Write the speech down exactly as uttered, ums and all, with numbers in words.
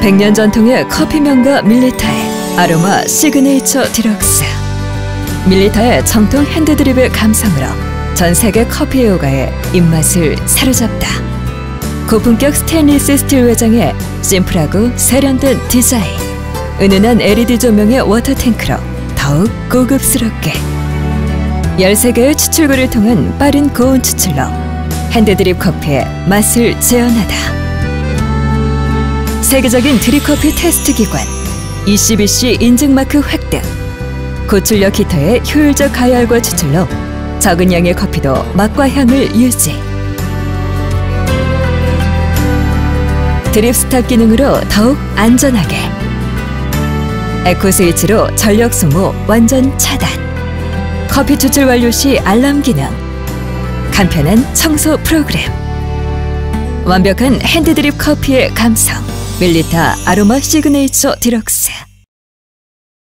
백 년 전통의 커피 명가 밀리타의 아로마 시그네이처 디럭스. 밀리타의 정통 핸드드립의 감성으로 전 세계 커피 애호가의 입맛을 사로잡다. 고품격 스테인리스 스틸 외장에 심플하고 세련된 디자인, 은은한 엘이디 조명의 워터탱크로 더욱 고급스럽게, 열세 개의 추출구를 통한 빠른 고온 추출로 핸드드립 커피의 맛을 재현하다. 세계적인 드립커피 테스트 기관 이씨비씨 인증마크 획득, 고출력 히터의 효율적 가열과 추출로 적은 양의 커피도 맛과 향을 유지. 드립 스탑 기능으로 더욱 안전하게, 에코 스위치로 전력 소모 완전 차단, 커피 추출 완료 시 알람 기능, 간편한 청소 프로그램, 완벽한 핸드드립 커피의 감성 밀리타 아로마 시그네이처 디럭스.